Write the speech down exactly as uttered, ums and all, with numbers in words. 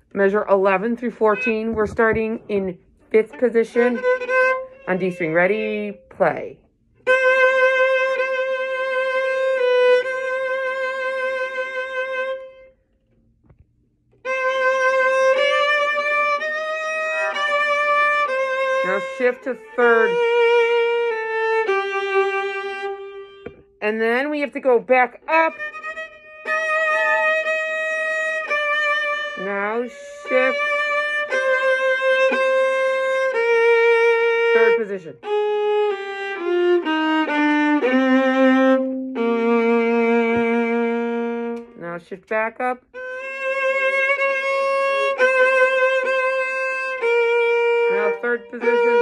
Measure eleven through fourteen. We're starting in fifth position on D string. Ready, play. Now shift to third. And then we have to go back up. Now shift. Third position. Now shift back up. Now third position.